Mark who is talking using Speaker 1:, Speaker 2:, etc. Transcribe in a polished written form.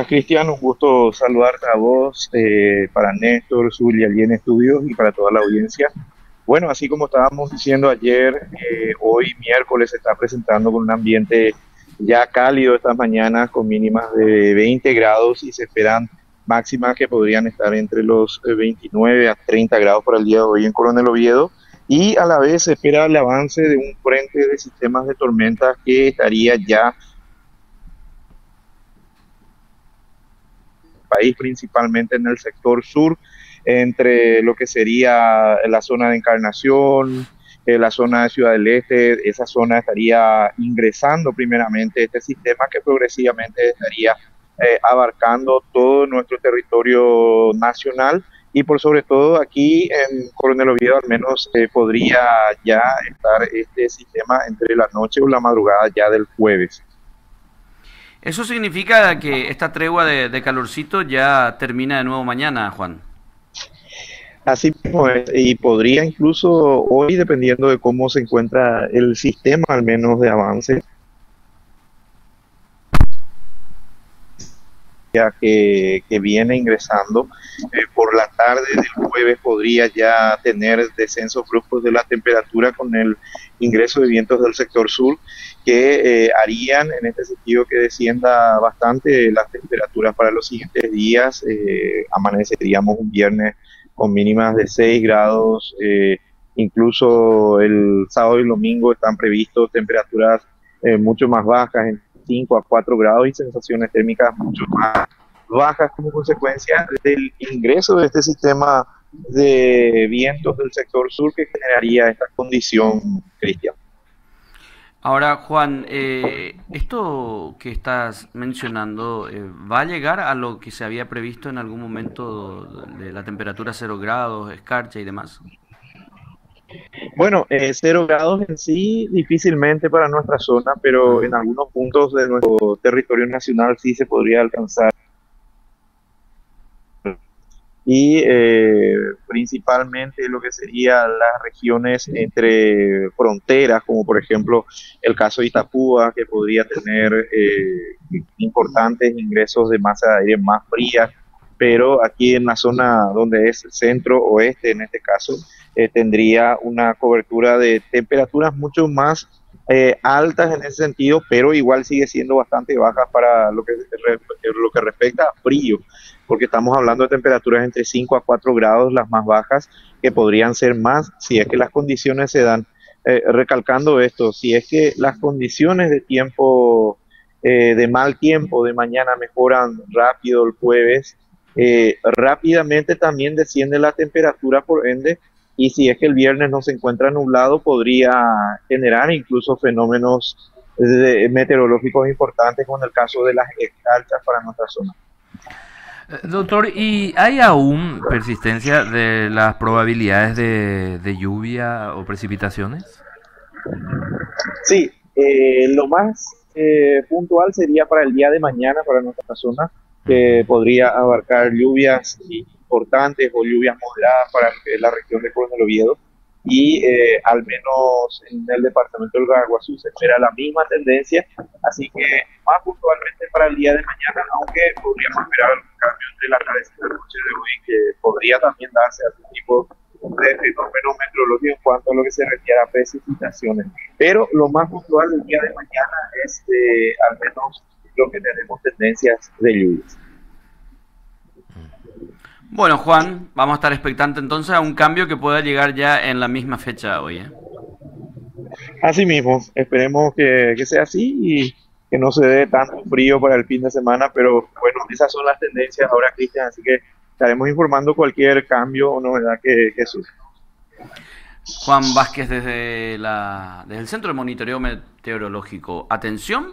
Speaker 1: Cristian, un gusto saludarte a vos, para Néstor, Zulia, allí en estudios y para toda la audiencia. Bueno, así como estábamos diciendo ayer, hoy miércoles se está presentando con un ambiente ya cálido estas mañanas con mínimas de 20 grados y se esperan máximas que podrían estar entre los 29 a 30 grados para el día de hoy en Coronel Oviedo. Y a la vez se espera el avance de un frente de sistemas de tormentas que estaría ya país, principalmente en el sector sur, entre lo que sería la zona de Encarnación, la zona de Ciudad del Este. Esa zona estaría ingresando primeramente este sistema que progresivamente estaría abarcando todo nuestro territorio nacional y por sobre todo aquí en Coronel Oviedo al menos podría ya estar este sistema entre la noche o la madrugada ya del jueves.
Speaker 2: Eso significa que esta tregua de calorcito ya termina de nuevo mañana, Juan.
Speaker 1: Así mismo es, y podría incluso hoy, dependiendo de cómo se encuentra el sistema, al menos de avance, ya que viene ingresando, por la tarde del jueves podría ya tener descensos bruscos de la temperatura con el ingreso de vientos del sector sur que harían en este sentido que descienda bastante las temperaturas para los siguientes días. Amaneceríamos un viernes con mínimas de 6 grados, incluso el sábado y el domingo están previstos temperaturas mucho más bajas, en 5 a 4 grados y sensaciones térmicas mucho más bajas como consecuencia del ingreso de este sistema de vientos del sector sur que generaría esta condición, Cristian.
Speaker 2: Ahora, Juan, esto que estás mencionando, ¿va a llegar a lo que se había previsto en algún momento de la temperatura 0 grados, escarcha y demás?
Speaker 1: Bueno, 0 grados en sí difícilmente para nuestra zona, pero en
Speaker 2: Ajá.
Speaker 1: algunos puntos de nuestro territorio nacional sí se podría alcanzar. Y principalmente lo que serían las regiones entre fronteras, como por ejemplo el caso de Itapúa, que podría tener importantes ingresos de masa de aire más fría, pero aquí en la zona donde es el centro oeste, en este caso, tendría una cobertura de temperaturas mucho más altas en ese sentido, pero igual sigue siendo bastante baja para lo que respecta a frío, porque estamos hablando de temperaturas entre 5 a 4 grados, las más bajas, que podrían ser más si es que las condiciones se dan. Recalcando esto, si es que las condiciones de tiempo, de mal tiempo, de mañana mejoran rápido el jueves, rápidamente también desciende la temperatura, por ende, y si es que el viernes no se encuentra nublado, podría generar incluso fenómenos meteorológicos importantes, como en el caso de las escarchas para nuestra zona.
Speaker 3: Doctor, ¿y hay aún persistencia de las probabilidades de lluvia o precipitaciones?
Speaker 1: Sí, lo más puntual sería para el día de mañana para nuestra zona, que
Speaker 3: Ujú.
Speaker 1: podría abarcar lluvias importantes o lluvias moderadas para la región de Coronel Oviedo. Y al menos en el departamento del Guaguazú se espera la misma tendencia, así que más puntualmente para el día de mañana, aunque podríamos esperar algún cambio entre la tarde y la noche de hoy, que podría también darse algún tipo de fenómeno meteorológico en cuanto a lo que se refiere a precipitaciones. Pero lo más puntual del día de mañana es al menos lo que tenemos tendencias de lluvias.
Speaker 2: Bueno, Juan, vamos a estar expectantes entonces a un cambio que pueda llegar ya en la misma fecha hoy, ¿eh?
Speaker 1: Así mismo, esperemos que sea así y que no se dé tanto frío para el fin de semana, pero bueno, esas son las tendencias ahora, Cristian, así que estaremos informando cualquier cambio o novedad que surja.
Speaker 2: Juan Vázquez desde el Centro de Monitoreo Meteorológico. Atención.